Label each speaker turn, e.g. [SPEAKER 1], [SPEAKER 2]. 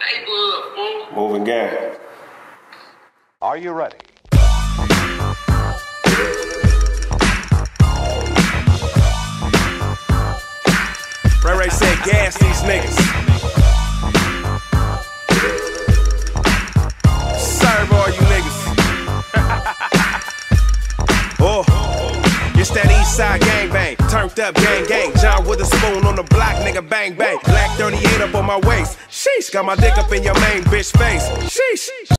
[SPEAKER 1] neighborhood, fool.
[SPEAKER 2] Moving gang.
[SPEAKER 3] Are you ready?
[SPEAKER 2] Ray said gas these niggas. Serve all you niggas. Oh, it's that east side gang bang. Turned up gang gang. John with a spoon on the block, nigga bang bang. Black 38 up on my waist. Sheesh, got my dick up in your main bitch face. Sheesh.